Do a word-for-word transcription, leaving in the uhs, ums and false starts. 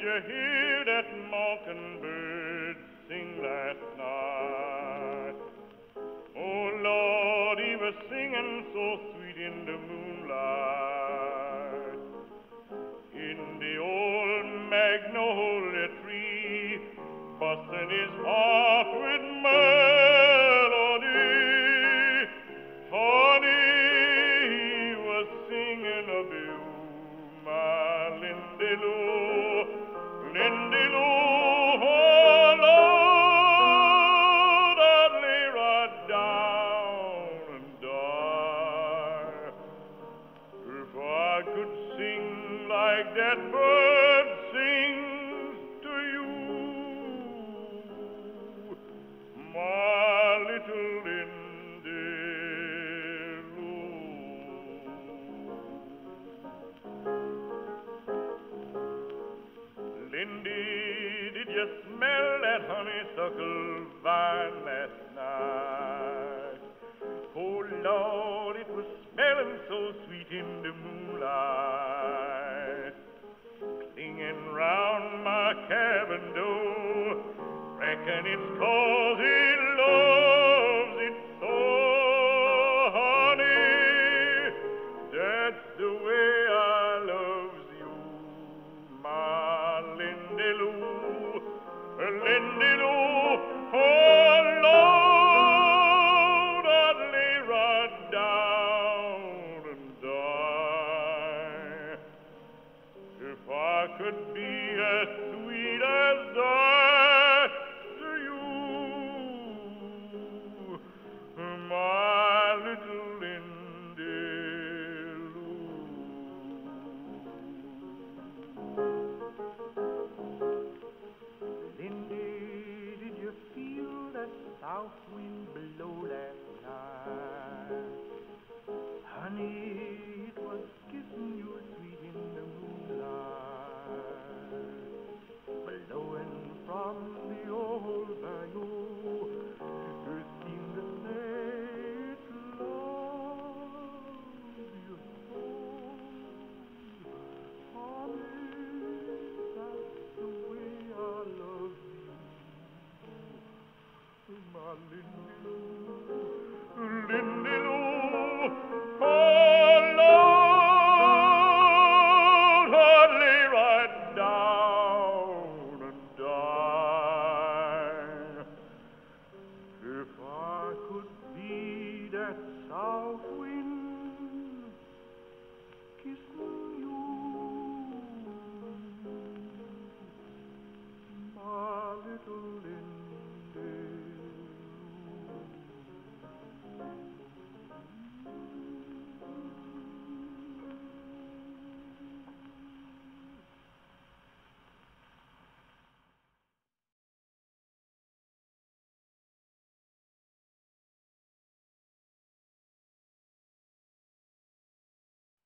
you hear that mockingbird sing last night? Oh, Lord, he was singing so sweet in the moonlight. In the old magnolia tree, busting his heart with melody. Honey, he was singing of you, my Lindy Lou, Lindy Lou. Oh, Lord, I'd lay right down and die if I could sing like that bird sings to you, my little Lindy Lou. Lindy, did you smell that honeysuckle vine last night? Oh, Lord, it was smelling so sweet in the moonlight. Clinging round my cabin door, reckon it's 'cause he loves it so. Honey, that's the way I loves you, my Lindy Lou, Lindy Lou. Oh, Lord, I'd lay right down and die if I could be as sweet as that to you, my little Lindy Lou. Lindy, did you feel that south wind blow last night? Honey, it was kissing you sweet in the moonlight, blowing from the old bayou. It seemed to say it loves you so. Honey, that's the way I love you, my Lindy Lou, Lindy Lou. Oh, Lord, I'd lay right down and die if I could be that south wind